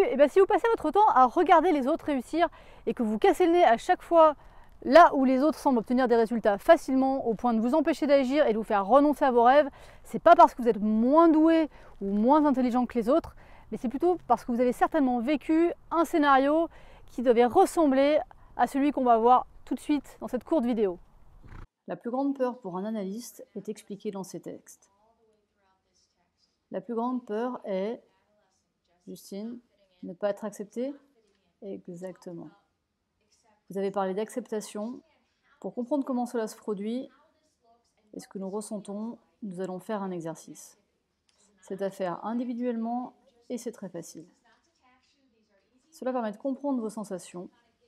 eh bien, si vous passez votre temps à regarder les autres réussir et que vous cassez le nez à chaque fois là où les autres semblent obtenir des résultats facilement au point de vous empêcher d'agir et de vous faire renoncer à vos rêves, c'est pas parce que vous êtes moins doué ou moins intelligent que les autres, mais c'est plutôt parce que vous avez certainement vécu un scénario qui devait ressembler à celui qu'on va voir tout de suite dans cette courte vidéo. La plus grande peur pour un analyste est expliquée dans ces textes. La plus grande peur est, Justine, ne pas être accepté? Exactement. Vous avez parlé d'acceptation. Pour comprendre comment cela se produit et ce que nous ressentons, nous allons faire un exercice. C'est à faire individuellement et c'est très facile. Cela permet de comprendre vos sensations.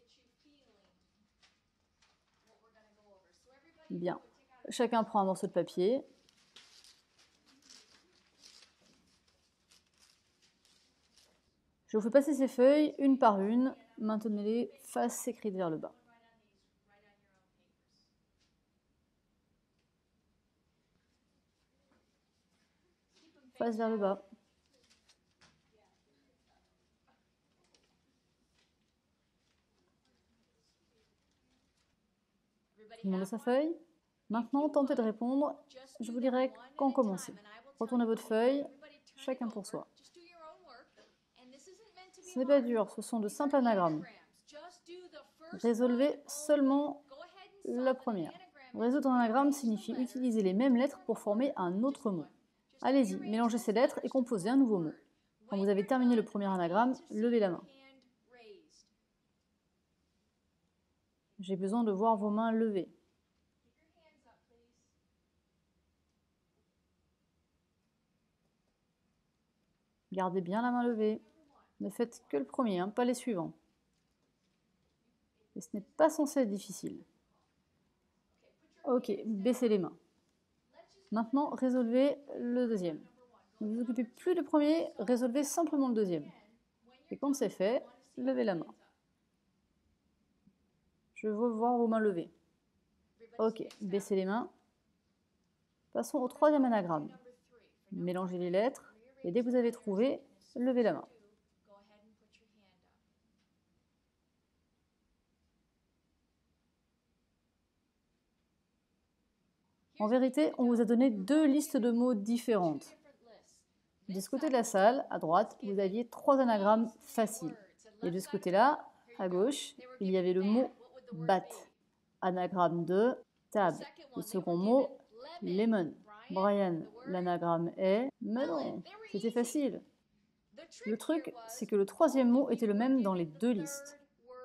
Bien. Chacun prend un morceau de papier. Je vous fais passer ces feuilles une par une. Maintenez-les face écrite vers le bas. Face vers le bas. Tout le monde a sa feuille. Maintenant, tentez de répondre. Je vous dirai quand commencer. Retournez votre feuille, chacun pour soi. Ce n'est pas dur, ce sont de simples anagrammes. Résolvez seulement la première. Résoudre un anagramme signifie utiliser les mêmes lettres pour former un autre mot. Allez-y, mélangez ces lettres et composez un nouveau mot. Quand vous avez terminé le premier anagramme, levez la main. J'ai besoin de voir vos mains levées. Gardez bien la main levée. Ne faites que le premier, pas les suivants. Et ce n'est pas censé être difficile. Ok, baissez les mains. Maintenant, résolvez le deuxième. Ne vous occupez plus du premier, résolvez simplement le deuxième. Et quand c'est fait, levez la main. Je veux voir vos mains levées. Ok, baissez les mains. Passons au troisième anagramme. Mélangez les lettres et dès que vous avez trouvé, levez la main. En vérité, on vous a donné deux listes de mots différentes. De ce côté de la salle, à droite, vous aviez 3 anagrammes faciles. Et de ce côté-là, à gauche, il y avait le mot « bat ». Anagramme de « table ». Le second mot, « lemon ». Brian, l'anagramme est « melon ». C'était facile. Le truc, c'est que le troisième mot était le même dans les deux listes.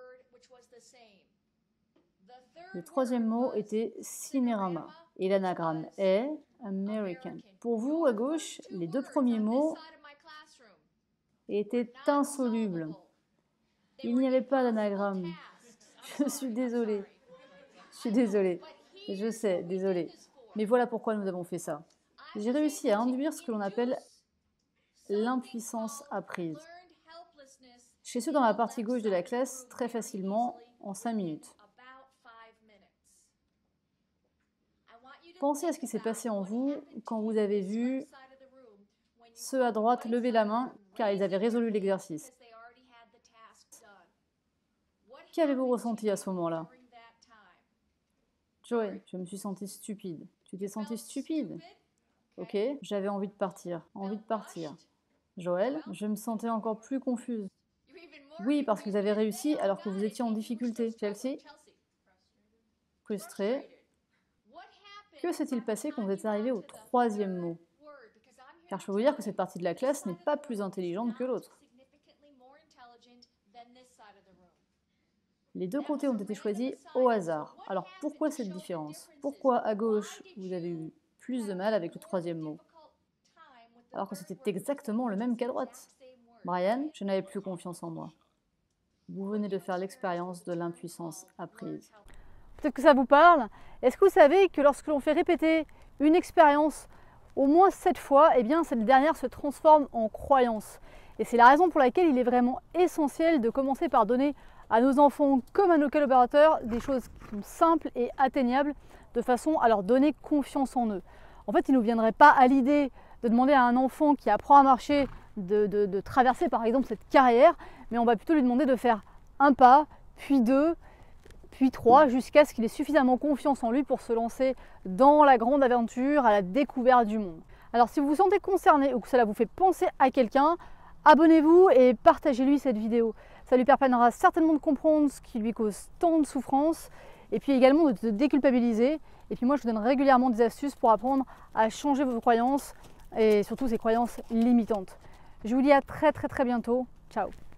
Le troisième mot était « cinérama ». Et l'anagramme est American. Pour vous, à gauche, les deux premiers mots étaient insolubles. Il n'y avait pas d'anagramme. Je suis désolée. Je sais, désolée. Mais voilà pourquoi nous avons fait ça. J'ai réussi à induire ce que l'on appelle l'impuissance apprise. Chez ceux dans la partie gauche de la classe, très facilement, en 5 minutes. Pensez à ce qui s'est passé en vous quand vous avez vu ceux à droite lever la main car ils avaient résolu l'exercice. Qu'avez-vous ressenti à ce moment-là? Joey, je me suis sentie stupide. Tu t'es sentie stupide? Ok, j'avais envie de partir. Joël, je me sentais encore plus confuse. Oui, parce que vous avez réussi alors que vous étiez en difficulté. Chelsea? Frustrée. Que s'est-il passé quand vous êtes arrivé au troisième mot? Car je peux vous dire que cette partie de la classe n'est pas plus intelligente que l'autre. Les deux côtés ont été choisis au hasard. Alors pourquoi cette différence? Pourquoi à gauche vous avez eu plus de mal avec le troisième mot? Alors que c'était exactement le même qu'à droite. Brian, je n'avais plus confiance en moi. Vous venez de faire l'expérience de l'impuissance apprise. Peut-être que ça vous parle. Est-ce que vous savez que lorsque l'on fait répéter une expérience au moins 7 fois, eh bien cette dernière se transforme en croyance. Et c'est la raison pour laquelle il est vraiment essentiel de commencer par donner à nos enfants comme à nos collaborateurs des choses qui sont simples et atteignables de façon à leur donner confiance en eux. En fait, il ne nous viendrait pas à l'idée de demander à un enfant qui apprend à marcher de traverser par exemple cette carrière, mais on va plutôt lui demander de faire un pas, puis deux, puis trois, jusqu'à ce qu'il ait suffisamment confiance en lui pour se lancer dans la grande aventure, à la découverte du monde. Alors si vous vous sentez concerné ou que cela vous fait penser à quelqu'un, abonnez-vous et partagez-lui cette vidéo. Ça lui permettra certainement de comprendre ce qui lui cause tant de souffrance et puis également de se déculpabiliser. Et puis moi je vous donne régulièrement des astuces pour apprendre à changer vos croyances et surtout ces croyances limitantes. Je vous dis à très bientôt. Ciao.